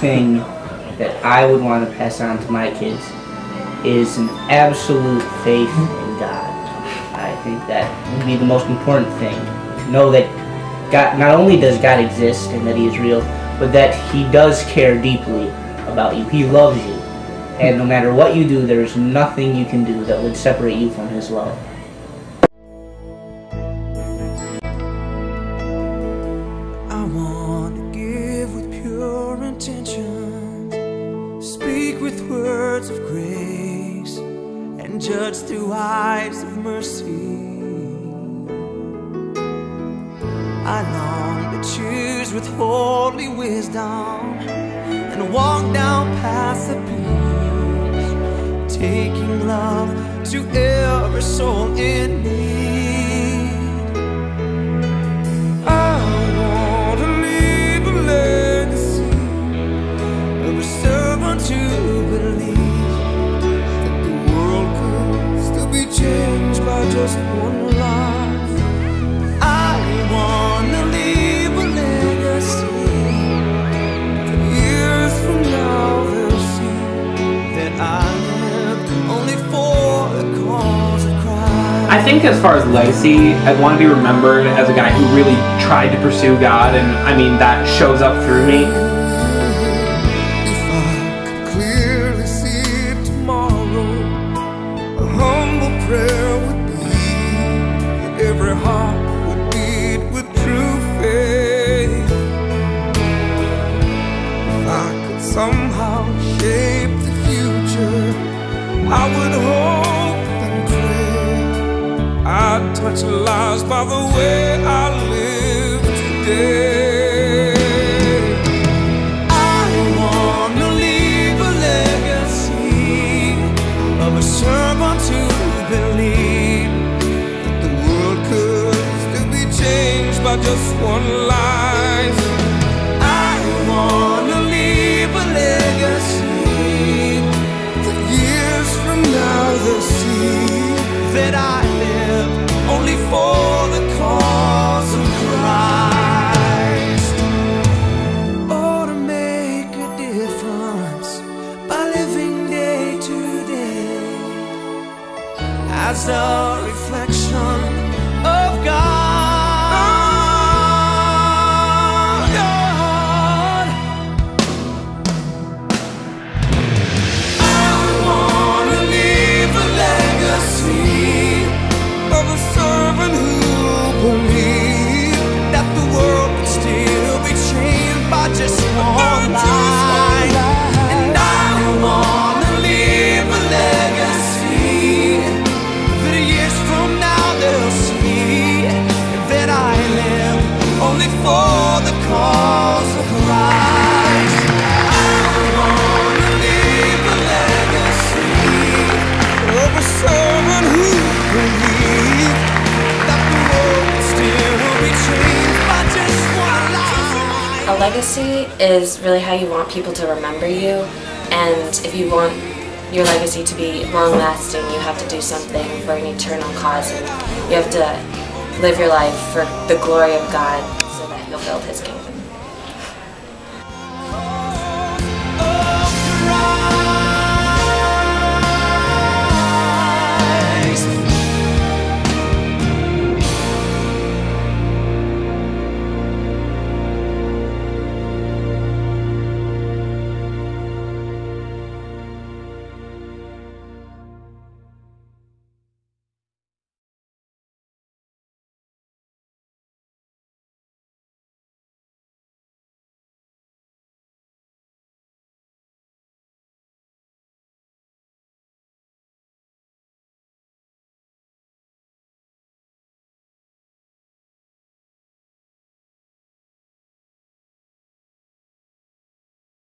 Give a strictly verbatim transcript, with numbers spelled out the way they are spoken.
thing that I would want to pass on to my kids is an absolute faith in God. I think that would be the most important thing. To know that God, not only does God exist and that He is real, but that He does care deeply about you. He loves you. And no matter what you do, there is nothing you can do that would separate you from His love. I want to give with pure intention, speak with words of grace, and judge through eyes of mercy. I long to choose with holy wisdom and walk down paths of peace, taking love to every soul in need. I want to leave a legacy of a servant to believe that the world could still be changed by just one life. I want to leave a legacy that years from now they'll see that I lived only for the cause of Christ. I think as far as legacy, I want to be remembered as a guy who really tried to pursue God, and I mean that shows up through me. If I could clearly see tomorrow, a humble prayer would be that every heart would beat with true faith. If I could somehow shape the future, I would hope and pray I'd touch lives by the way I live today. I want to leave a legacy of a servant to believe that the world could still be changed by just one life. I want to leave a legacy that years from now they'll see that I lived only for the cause of Christ. Oh, to make a difference by living day to day as a reflection of God. I want to leave a legacy of a servant who believed that the world could still be changed by just one life. And I want to leave a legacy that years from now they'll see that I live only for the cause of Christ. I want to leave a legacy of a servant who believed that the world could still be changed by just one life. A legacy is really how you want people to remember you, and if you want your legacy to be long-lasting, you have to do something for an eternal cause, and you have to live your life for the glory of God so that He'll build His kingdom.